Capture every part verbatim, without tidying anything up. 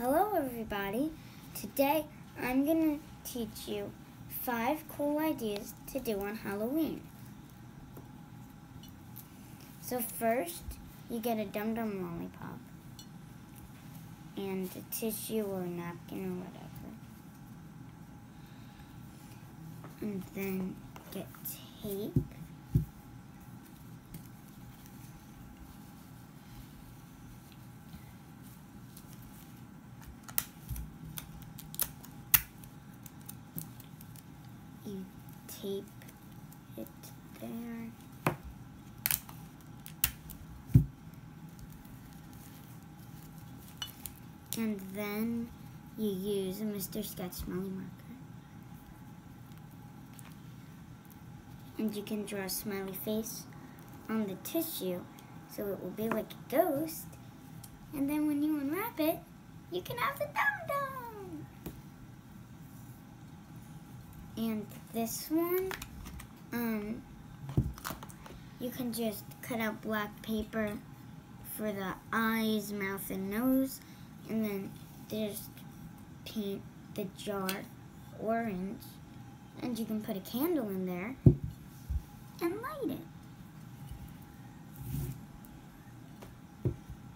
Hello everybody. Today I'm going to teach you five cool ideas to do on Halloween. So first, you get a Dum Dum lollipop and a tissue or a napkin or whatever. And then get tape. You tape it there. And then you use a Mister Sketch smelly marker. And you can draw a smiley face on the tissue so it will be like a ghost. And then when you unwrap it, you can have the dum-dum. And this one, um, you can just cut out black paper for the eyes, mouth, and nose, and then just paint the jar orange, and you can put a candle in there and light it.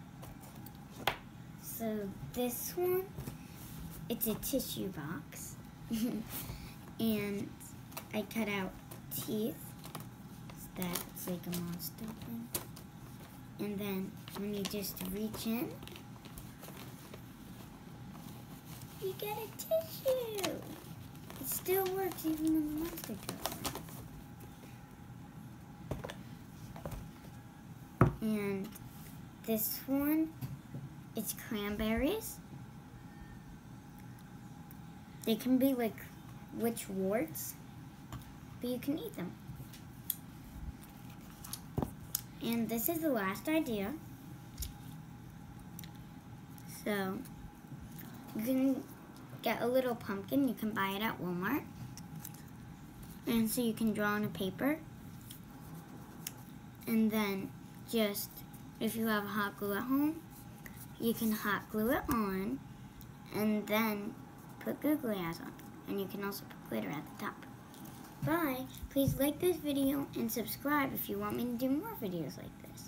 So this one, it's a tissue box. And I cut out teeth, so that's like a monster thing. And then when you just reach in, you get a tissue. It still works even when the monster goes away. And this one, it's cranberries. They can be like witch warts, but you can eat them. And this is the last idea. So you can get a little pumpkin. You can buy it at Walmart. And so you can draw on a paper. And then just, if you have hot glue at home, you can hot glue it on and then put googly eyes on. And you can also put glitter at the top. Bye. Please like this video and subscribe if you want me to do more videos like this.